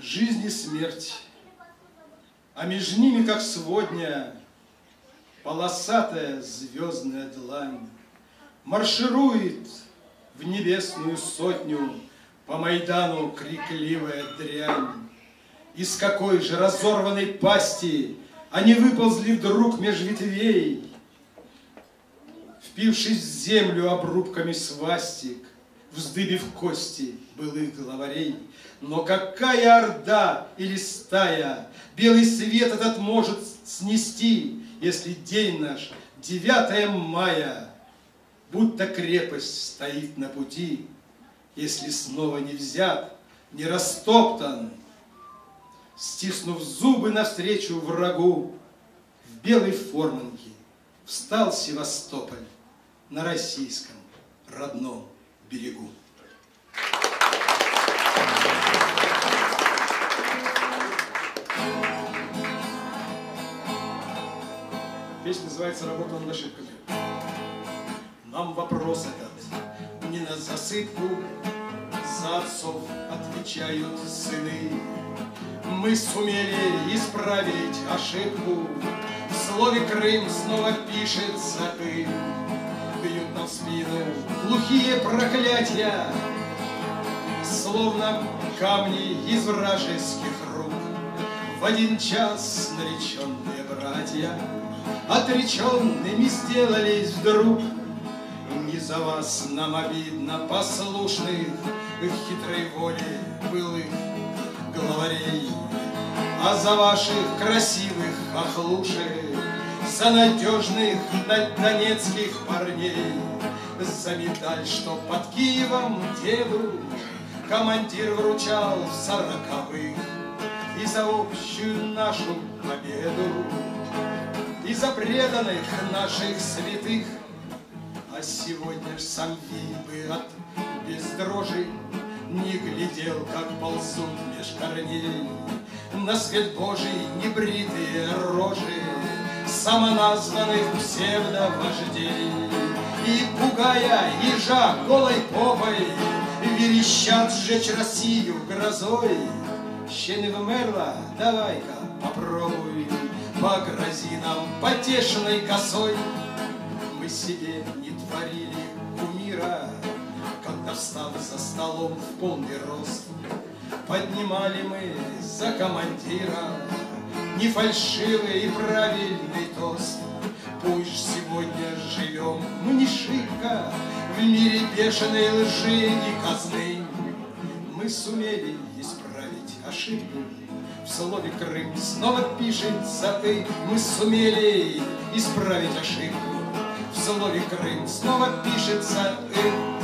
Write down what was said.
Жизнь и смерть, а между ними, как сводня, полосатая звездная длань марширует в небесную сотню по Майдану крикливая дрянь. Из какой же разорванной пасти они выползли вдруг меж ветвей, впившись в землю обрубками свастик, вздыбив кости былых главарей. Но какая орда или стая белый свет этот может снести, если день наш 9 мая, будто крепость стоит на пути, если снова не взят, не растоптан, стиснув зубы навстречу врагу, в белой форманке встал Севастополь на российском родном берегу. Песня называется «Работа над ошибками». Нам вопрос этот не на засыпку, за отцов отвечают сыны. Мы сумели исправить ошибку, в слове «Крым» снова пишется «Ым». Бьют нам в спину глухие проклятия, словно камни из вражеских рук. В один час нареченные братья отреченными сделались вдруг. Не за вас нам обидно, послушных хитрой воле былых главарей, а за ваших красивых хохлушек, за надежных донецких парней, за медаль, что под Киевом деду командир вручал в 40-х, и за общую нашу победу, и за преданных наших святых. А сегодня ж сам Вибы от бездрожи не глядел, как ползут меж корней на свет Божий небритые рожи самоназванных псевдовождей. И, пугая ежа голой попой, верещат сжечь Россию грозой. Ще не вмерла, давай-ка попробуй, погрози нам потешной косой. Мы себе не творили кумира, когда, встав за столом в полный рост, поднимали мы за командира не фальшивый и правильный тост. Пусть сегодня живем мы не шибко в мире бешеной лжи и казны. Мы сумели исправить ошибку, в слове «Крым» снова пишется «ты». Мы сумели исправить ошибку, в слове «Крым» снова пишется «ты».